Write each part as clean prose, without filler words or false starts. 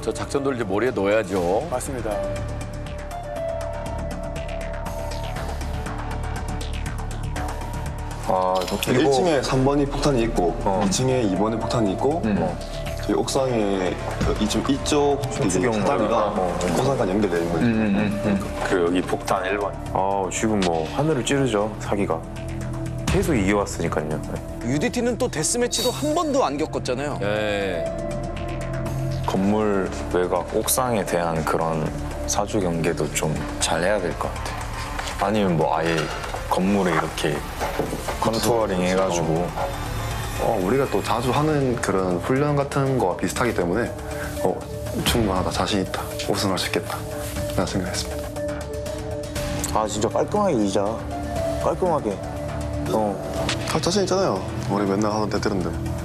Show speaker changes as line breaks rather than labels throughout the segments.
저 작전들 이제 머리에 넣어야죠.
맞습니다.
아, 이거
1층에 3번이 폭탄이 있고 2층에 2번에 폭탄이 있고 저희 옥상에 이쪽
주경
사다리가 고산까지 연결되어 있는 거죠.
그리고 여기 폭탄 1번. 아, 지금 뭐 하늘을 찌르죠, 사기가. 계속 이겨왔으니까요.
UDT는 또 데스매치도 한 번도 안 겪었잖아요.
예.
건물 외곽 옥상에 대한 그런 사주 경계도 좀 잘해야 될 것 같아요. 아니면 뭐 아예 건물에 이렇게 컨투어링 해가지고
우리가 또 자주 하는 그런 훈련 같은 거와 비슷하기 때문에 충분하다, 자신 있다, 우승할 수 있겠다 라는 생각했습니다.
아 진짜 깔끔하게 이기자. 깔끔하게.
할 자신 있잖아요. 우리 맨날 하던 때들인데.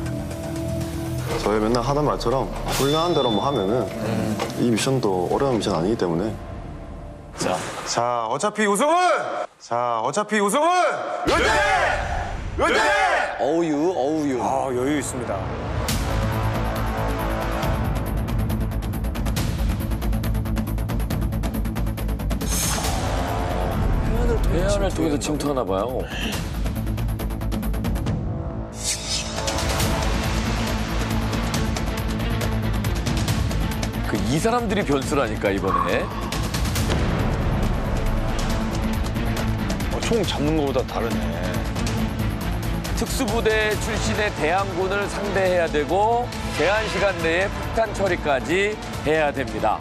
저희 맨날 하던 말처럼 훈련한 대로만 하면은 이 미션도 어려운 미션 아니기 때문에.
자 어차피 우승은
어우유.
아, 여유 있습니다.
해안을 통해서 침투하나 봐요. 이 사람들이 변수라니까 이번에.
총 잡는 것보다 다르네.
특수부대 출신의 대항군을 상대해야 되고 제한 시간 내에 폭탄 처리까지 해야 됩니다.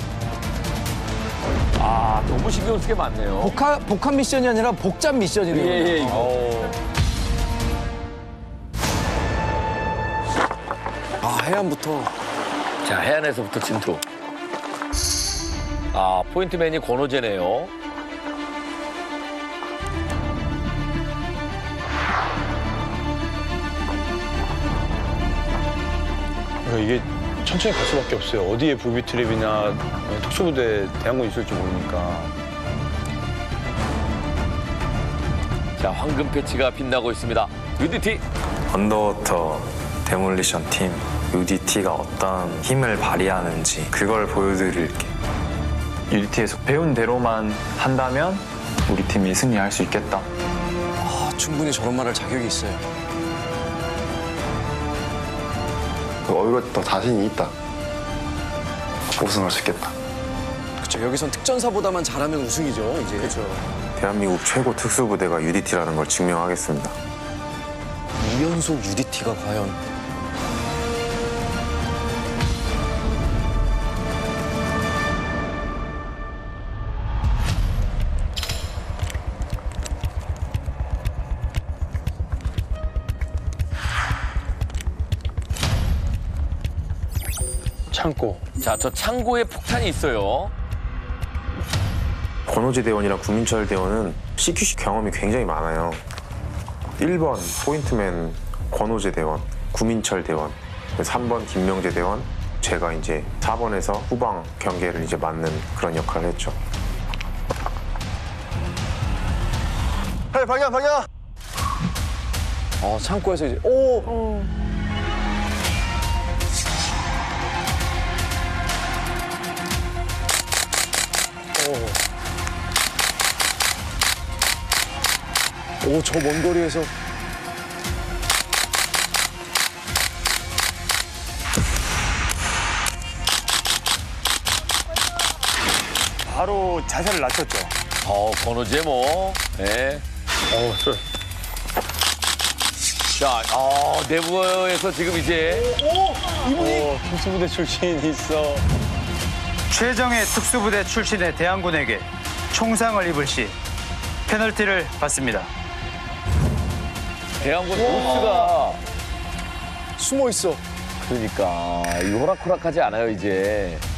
아, 너무 신경 쓸 게 많네요.
복합 미션이 아니라 복잡 미션이네요.
예, 이거.
아 해안부터.
자, 해안에서부터 침투. 아, 포인트맨이 권호재네요.
그러니까 이게 천천히 갈 수밖에 없어요. 어디에 부비 트랩이나 특수부대 대항군 있을지 모르니까.
자, 황금 패치가 빛나고 있습니다. UDT.
언더워터 데몰리션 팀 UDT가 어떤 힘을 발휘하는지 그걸 보여드릴게. UDT에서 배운 대로만 한다면 우리 팀이 승리할 수 있겠다.
아, 충분히 저런 말할 자격이 있어요.
오히려 더 자신이 있다, 우승할 수 있겠다.
그렇죠. 여기선 특전사보다만 잘하면 우승이죠. 이제. 그렇죠.
대한민국 최고 특수부대가 UDT라는 걸 증명하겠습니다.
2연속 UDT가 과연.
창고.
자, 저 창고에 폭탄이 있어요.
권호재 대원이랑 구민철 대원은 CQC 경험이 굉장히 많아요. 1번 포인트맨 권호재 대원, 구민철 대원, 3번 김명재 대원, 제가 이제 4번에서 후방 경계를 이제 맡는 그런 역할을 했죠.
빨리 방향!
창고에서 이제 오, 저 먼 거리에서.
바로 자세를 낮췄죠.
권호재 뭐. 예. 자, 내부에서 지금 이제.
특수부대 출신이 있어.
최정예 특수부대 출신의 대항군에게 총상을 입을 시 페널티를 받습니다.
대항군 보스가.
숨어 있어.
그러니까. 이 호락호락하지 않아요, 이제.